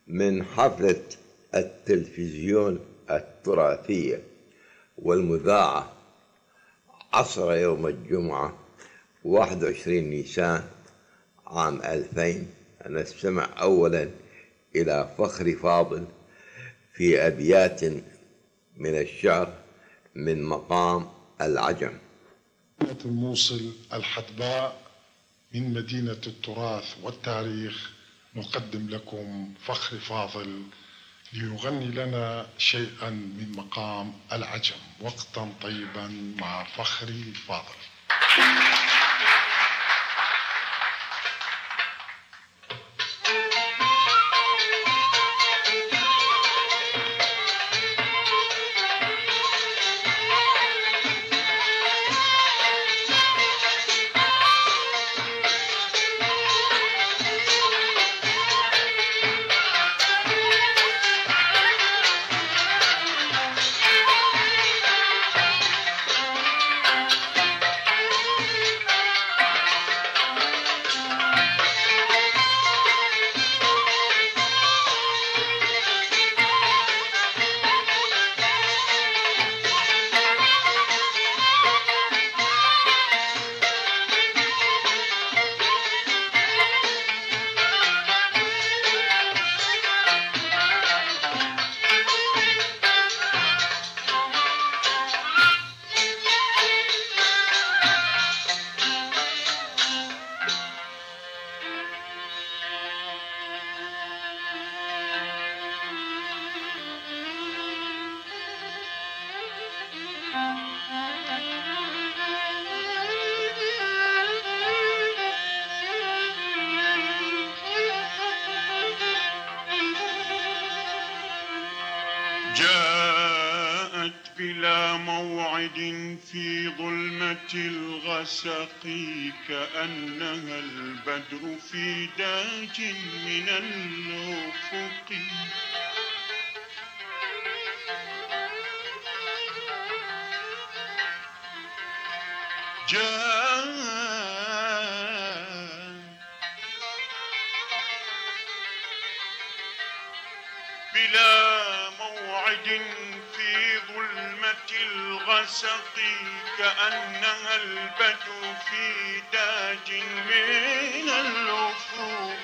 من حفلة التلفزيون التراثية والمذاعة عصر يوم الجمعة 21 نيسان عام 2000. نستمع أولا إلى فخر فاضل في أبيات من الشعر من مقام العجم. الموصل الحدباء من مدينة التراث والتاريخ نقدم لكم فخر فاضل ليغني لنا شيئا من مقام العجم. وقتا طيبا مع فخري فاضل. جاءت بلا موعد في ظلمة الغسق كأنها البدر في داج من الأفق. بلا موعد في ظلمة الغسق كأنها البدر في داج من الأفق.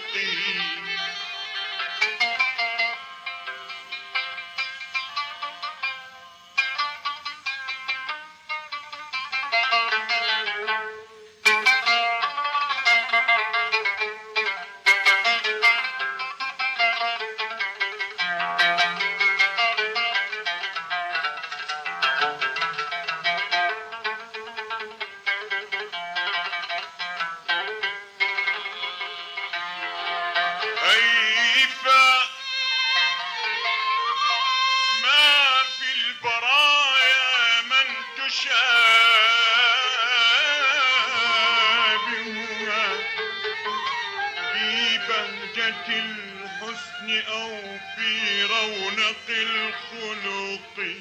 في بهجة الحسن أو في رونق الخلق.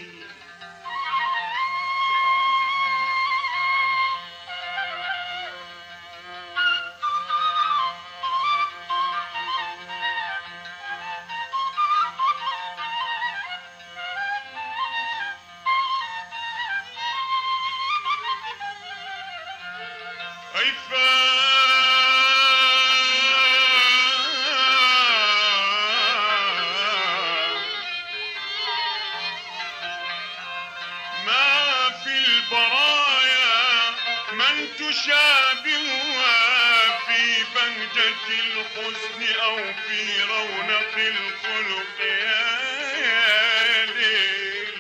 ما في البرايا من تشابهها في بهجة الحسن أو في رونق الخلق. يا ليل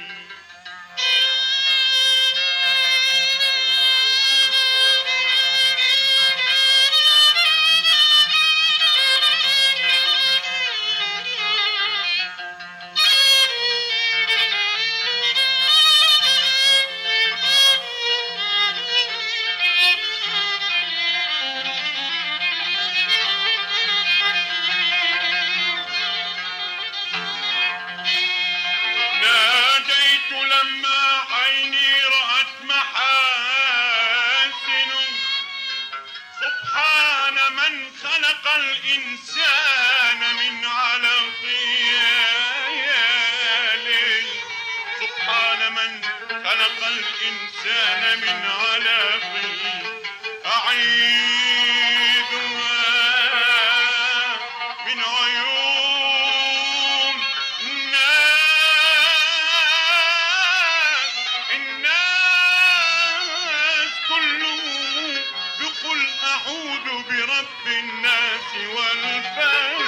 لما عيني رأت محاسن سبحان من خلق الإنسان من علق. الإنسان من علقه أعيذها من عيون الناس كلهم بقل أعوذ برب الناس والفلق.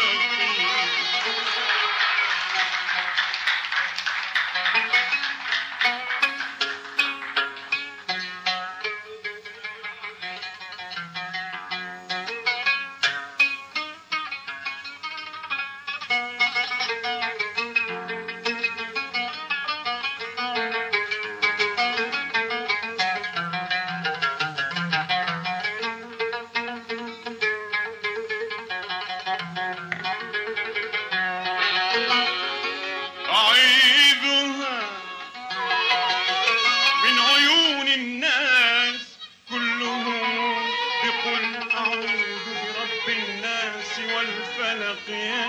أعيذها من عيون الناس كلهم بقل أعوذ برب الناس والفلق.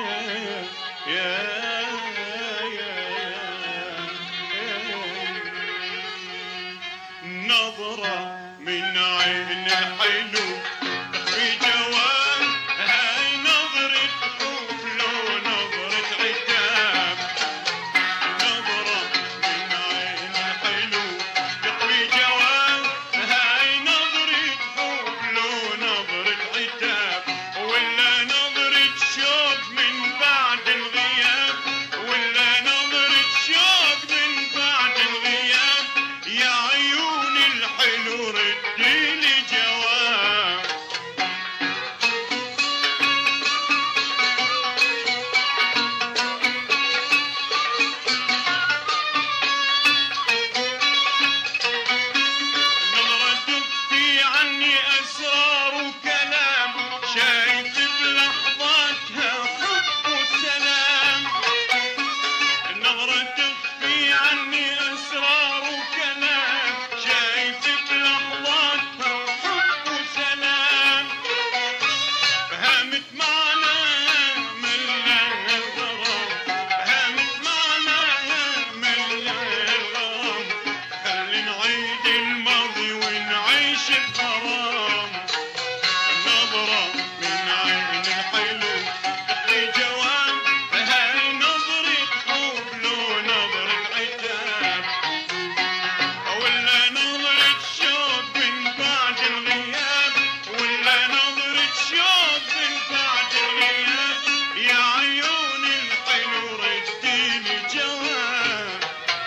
نظرة من عين الحلو في جوال هاي نظرة خوف لو نظرة عتاب. نظرة من عين الحلو في جوال هاي نظرة خوف لو نظرة عتاب. ولا نظرة شوق من بعد الغياب. ولا نظرة شوق من بعد الغياب. يا عيون الحلو رديلي جواب. نظرة تخفي عني أسرار وكلام شايف بلحظاتها حب وسلام. النظرة تخفي عني أسرار وكلام شايف بلحظاتها حب وسلام. فهمت معناها ملها الغرام. فهمت معناها ملها الغرام. خلي نعيد الماضي ونعيش الغرام. النظرة من عين الحلو تحلي جواب هاي نظرة حب لو نظرة عتاب. ولا نظرة شوق من بعد الغياب. ولا نظرة شوق من بعد الغياب. يا عيون الحلو رديلي جواب.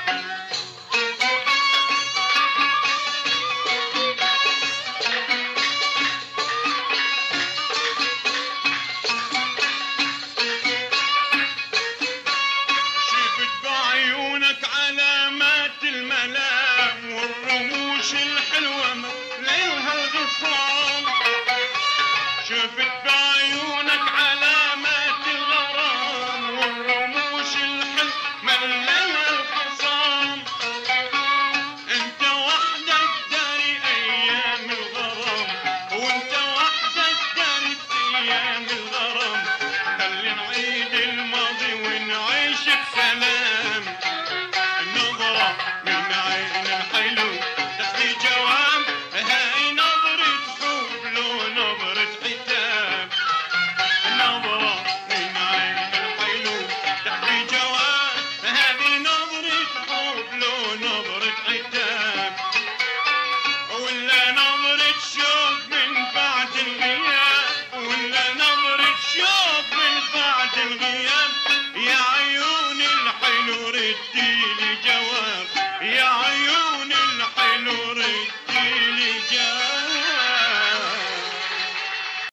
شفت بعيونك علامات الملام والرموش الحلوة ليلها الغصان. شفت بعيونك علامات الغرام والرموش الحلوة ليلها الغصان. انت وحدك داري ايام الغرام. وانت وحدك داري ايام الغرام. خلي نعيد الماضي ونعيش بسلام. النظرة من عين الحلو تحكي جواب هاي نظرة حب لو نظرة عتاب. النظرة من عين الحلو تحكي جواب هذه نظرة حب لو نظرة عتاب. ولا نظرة شوق من بعد الغياب. ولا نظرة شوق من بعد الغياب. يا عيون الحلو ردي